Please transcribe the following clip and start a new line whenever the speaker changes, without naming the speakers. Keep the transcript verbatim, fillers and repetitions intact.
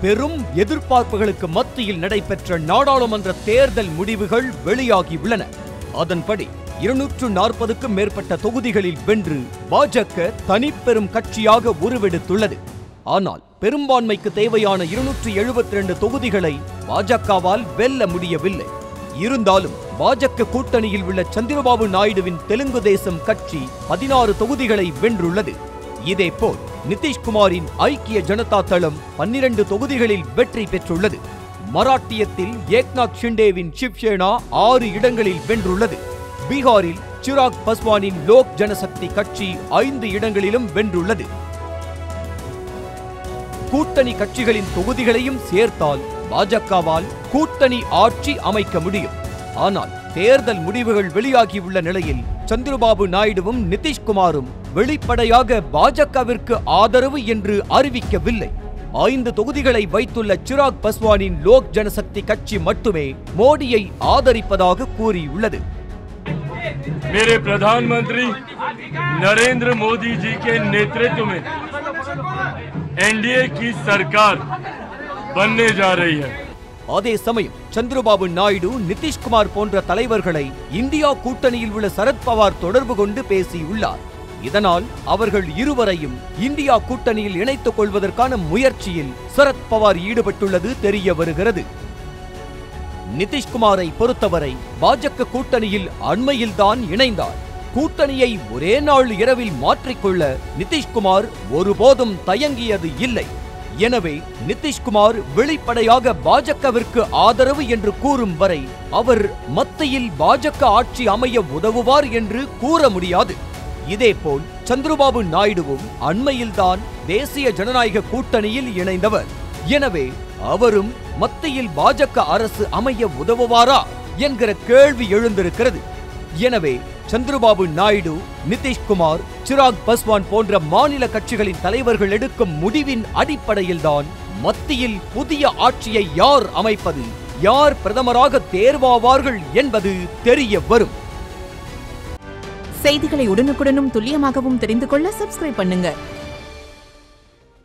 பெரும் எதிர்பார்ப்புகளுக்கு மத்தியில் நடைபெற்ற நாடாளுமன்ற தேர்தல் முடிவுகள் வெளியாகியுள்ளன. அதன்படி இருநூற்று நாற்பதுக்கும் மேற்பட்ட தொகுதிகளில் வென்று பாஜக தனிப்பெரும் கட்சியாக உருவெடுத்துள்ளது. ஆனால் பெரும்பான்மைக்கு தேவையான இருநூற்று எழுபத்தி இரண்டு தொகுதிகளை பாஜகவால் வெல்ல முடியவில்லை. இருந்தாலும் பாஜக கூட்டணியில் உள்ள சந்திரபாபு நாயுடுவின் தெலுங்கு தேசம் கட்சி பதினாறு தொகுதிகளை வென்றுள்ளது. இதேபோல் நிதிஷ்குமாரின் ஐக்கிய ஜனதா தளம் பன்னிரண்டு தொகுதிகளில் வெற்றி பெற்றுள்ளது. மராட்டியத்தில் ஏக்நாத் ஷிண்டேவின் சிவ்சேனா ஆறு இடங்களில் வென்றுள்ளது. பீகாரில் சிராக் பஸ்வானின் லோக் ஜனசக்தி கட்சி ஐந்து இடங்களிலும் வென்றுள்ளது. கூட்டணி கட்சிகளின் தொகுதிகளையும் சேர்த்தால் பாஜகவால் கூட்டணி ஆட்சி அமைக்க முடியும். ஆனால் தேர்தல் முடிவுகள் வெளியாகியுள்ள நிலையில் சந்திரபாபு நாயுடுவும் நிதிஷ்குமாரும் வெளிப்படையாக பாஜகவிற்கு ஆதரவு என்று அறிவிக்கவில்லை. ஐந்து தொகுதிகளை வைத்துள்ள சிராக் பஸ்வானின் லோக் ஜனசக்தி கட்சி மட்டுமே மோடியை ஆதரிப்பதாக கூறியுள்ளது.
मेरे प्रधानमंत्री नरेंद्र मोदी जी के नेतृत्व में एनडीए की सरकार बनने जा रही है.
அதே சமயம் சந்திரபாபு நாயுடு நிதிஷ்குமார் போன்ற தலைவர்களை இந்தியா கூட்டணியில் உள்ள சரத்பவார் தொடர்பு கொண்டு பேசியுள்ளார். இதனால் அவர்கள் இருவரையும் இந்தியா கூட்டணியில் இணைத்துக் கொள்வதற்கான முயற்சியில் சரத்பவார் ஈடுபட்டுள்ளது தெரிய வருகிறது. நிதிஷ்குமாரை பொறுத்தவரை பாஜக கூட்டணியில் அண்மையில்தான் இணைந்தார். கூட்டணியை ஒரே நாள் இரவில் மாற்றிக்கொள்ள நிதிஷ்குமார் ஒருபோதும் தயங்கியது இல்லை. எனவே நிதிஷ்குமார் வெளிப்படையாக பாஜகவிற்கு ஆதரவு என்று கூறும் வரை அவர் மத்தியில் பாஜக ஆட்சி அமைய உதவுவார் என்று கூற முடியாது. இதேபோல் சந்திரபாபு நாயுடுவும் அண்மையில்தான் தேசிய ஜனநாயக கூட்டணியில் இணைந்தவர். எனவே அவரும் மத்தியில் பாஜக அரசு அமைய உதவுவாரா என்கிற கேள்வி எழுந்திருக்கிறது. எனவே சந்திரபாபு நாயுடு, நிதிஷ்குமார், சிராக் பஸ்வான் போன்ற மாநில கட்சிகளின் தலைவர்கள் எடுக்கும் முடிவின் அடிப்படையில்தான் மத்தியில் புதிய ஆட்சியை யார் அமைப்பது, யார் பிரதமராக தேர்வாவார்கள் என்பது தெரிய வரும்.
செய்திகளை உடனுக்குடனும் துல்லியமாகவும் தெரிந்து கொள்ள சப்ஸ்கிரைப் பண்ணுங்க.